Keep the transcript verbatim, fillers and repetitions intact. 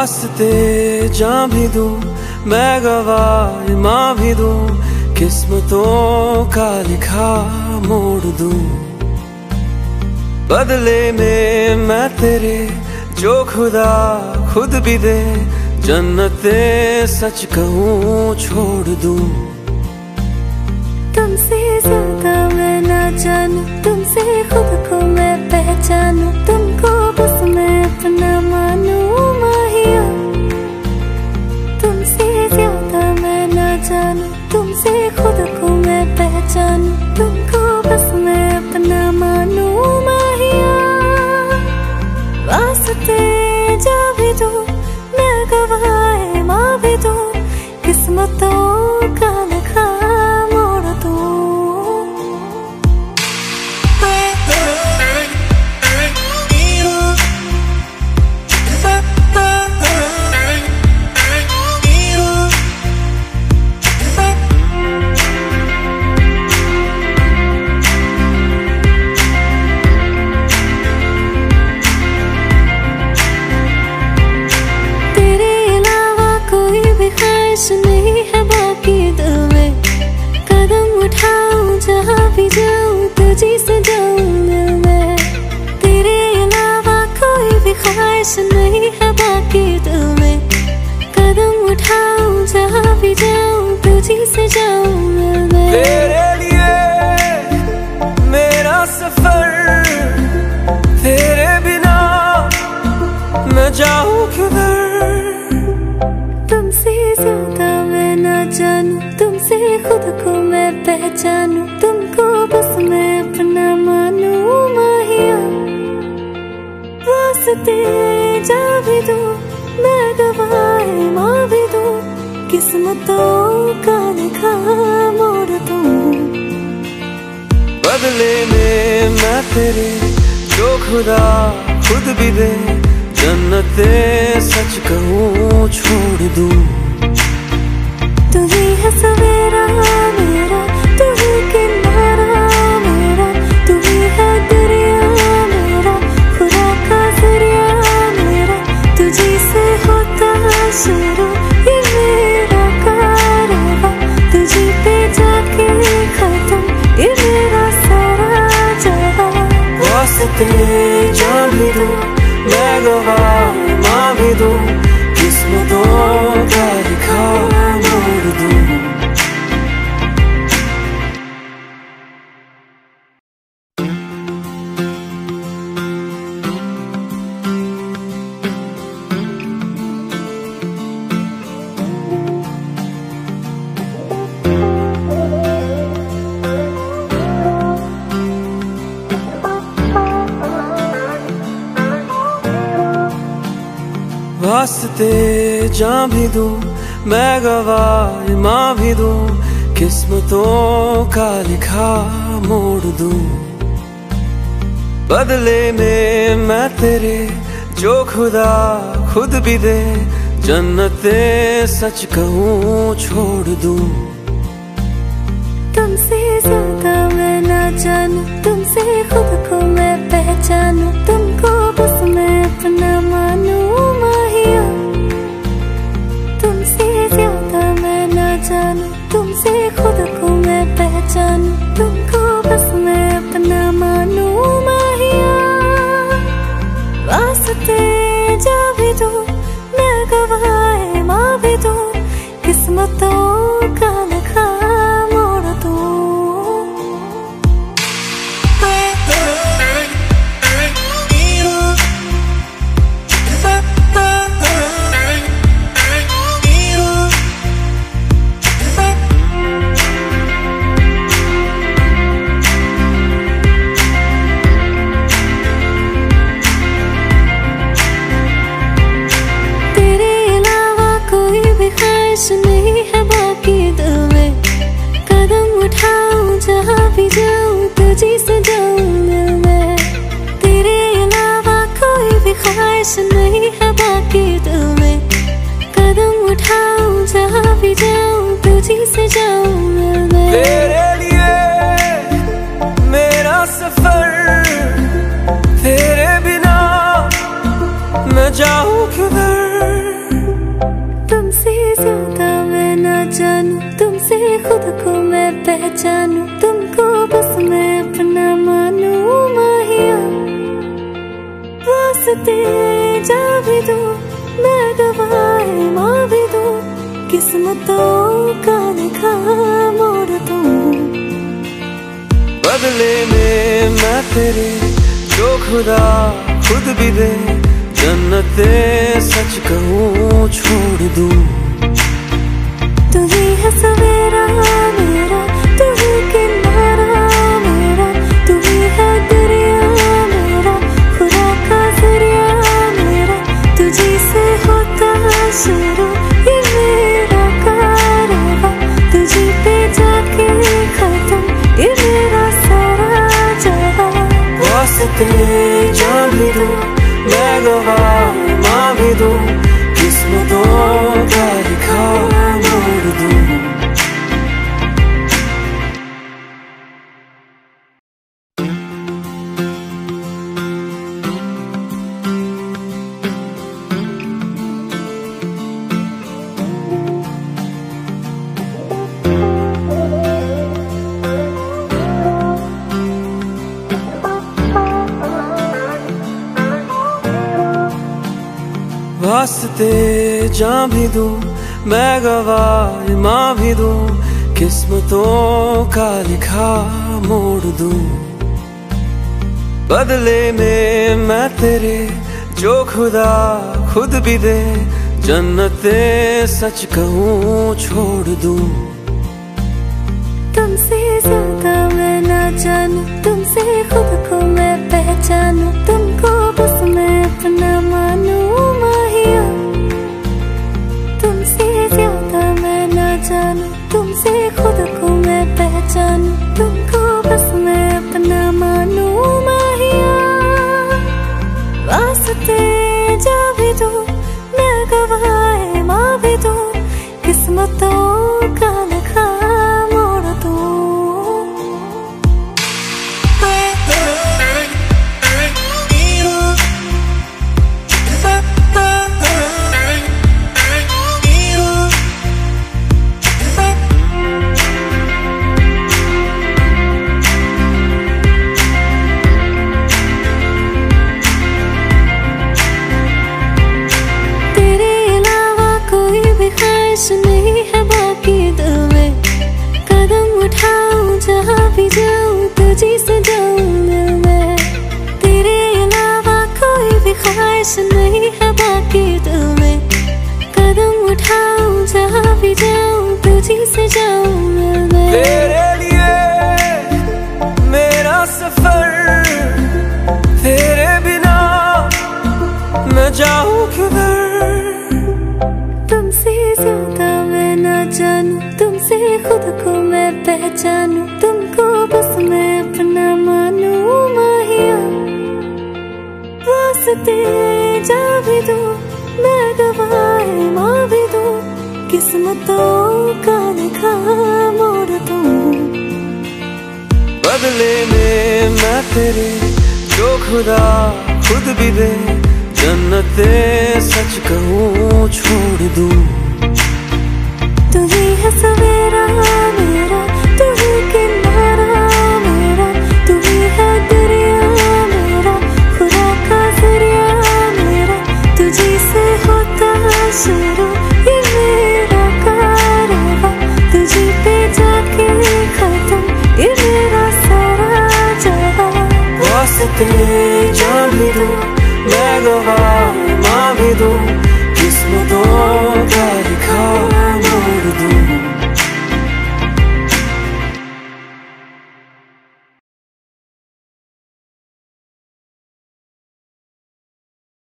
वास्ते जान भी दूं मैं गवाह माँ भी दूं, किस्मतों का लिखा मोड़ दूं। बदले में मैं तेरे जो खुदा खुद भी दे, जन्नते सच कहूँ छोड़ दूं। तुमसे ज्यादा मैं ना जानूं, तुमसे खुद को मैं पहचानूं, तुमको बस मैं अपना मानूं माहिया। तुमसे ज्यादा मैं ना जानूं, तुमसे खुद को मैं पहचानूं, तुमको बस मैं अपना मानूं माहिया। वास्ते जा भी दूं मैं गवाह माँ भी दूं, किस्मतों का लिखा मोड़ दूं। नहीं है बाकी दिल में, कदम उठाऊं जहाँ भी जाऊं तुझी से जाऊं दिल में। तेरे अलावा कोई भी ख्वाहिश नहीं है बाकी दिल में, कदम उठाऊं जहाँ भी जाऊं तुझी से जाऊं दिल में। तेरे लिए मेरा सफर, तेरे बिना मैं जाऊं किधर। तुमसे ज्यादा मैं ना जानूं, तुमसे खुद को मैं पहचानूं, तुमको बस मैं अपना मानूं माहिया। वास्ते जा भी दूं मैं गवाह माँ भी दूं, किस्मतों का लिखा मोड़ दूं। बदले में मैं तेरे जो खुदा खुद भी दे, जन्नते सच कहूँ छोड़ दूं। तू ही है सवेरा मेरा, तू ही किनारा मेरा, तू ही है दरिया मेरा, खुदा का जरिया मेरा। तुझी से होता शुरू ये मेरा कारवां, तुझी पे जाके खत्म ये मेरा सारा जहां। वास्ते जान भी दूं मैं गवाह माँ भी दूं, किस्मतों का लिखा मोड़ दूं। वास्ते जान भी दूं मैं गवाह माँ भी दूं, किस्मतों का लिखा मोड़ दूं। बदले में मैं तेरे जो खुदा खुद भी दे, जन्नते सच कहूँ छोड़ दूं। तुमसे ज्यादा मैं ना जानूं, तुमसे खुद को मैं पहचानूं, तुमको बस मैं अपना मानूं माहिया। तुमसे ज्यादा मैं ना जानूं, तुमसे खुद को मैं पहचानूं, तुमको बस मैं अपना मानूं माहिया। वास्ते जा भी दूं मैं गवाह माँ भी दूं, किस्मतों का लिखा मोड़ दूं। तेरे वास्ते जा भी दूं, मैं गवाए माँ भी दूं, किस्मतों का लिखा मोड़ दूं। बदले में मैं तेरे जो खुदा खुद भी दे, जन्नते सच कहूँ छोड़ दूं। तू ही है सवेरा मेरा, तू ही किनारा मेरा, तू ही है दरिया मेरा, खुदा का जरिया मेरा, तुझी से होता शुरू ये मेरा कारवां, तुझी पे जाके खत्म ये मेरा सारा जहां। वास्ते जान भी दूं, मैं गवाह माँ भी दूं, किस्मतों का लिखा मोड़ दूं। वास्ते जान भी दूं, मैं गवाह माँ भी दूं, किस्मतों का लिखा मोड़ दूं। बदले में मैं तेरे जो खुदा खुद भी दे, जन्नते सच कहूँ छोड़ दूं। तुमसे ज्यादा मैं ना जानूं, तुमसे खुद को मैं पहचानूं, तुमको बस मैं अपना मानूं माहिया। तुमसे ज्यादा मैं ना जानूं, तुमसे खुद को मैं पहचानूं, तुमको बस मैं अपना मानूं माहिया। वास्ते जा भी दूं, मैं गवाए माँ भी दूं, किस्मतों का लिखा मोड़ दूं। नहीं है बाकी दिल में, कदम उठाऊं जहाँ भी जाऊं, तुझी से जाऊं दिल में। तेरे अलावा कोई भी ख्वाहिश नहीं है बाकी दिल में, कदम उठाऊं जहाँ भी जाऊं, तुझी से जाऊं दिल में। तेरे लिए मेरा सफर, तेरे बिना मैं जाऊं किधर। तुमसे ज्यादा मैं ना जानूं, तुमसे खुद को मैं पहचानूं, तुमको बस मैं अपना मानूं माहिया। वास्ते जा भी दूं, मैं गवाए माँ भी दूं, किस्मतों का लिखा मोड़ दूं। बदले में मैं तेरे जो खुदा खुद भी दे, जन्नते सच कहूँ छोड़ दूं। तू ही है सवेरा मेरा,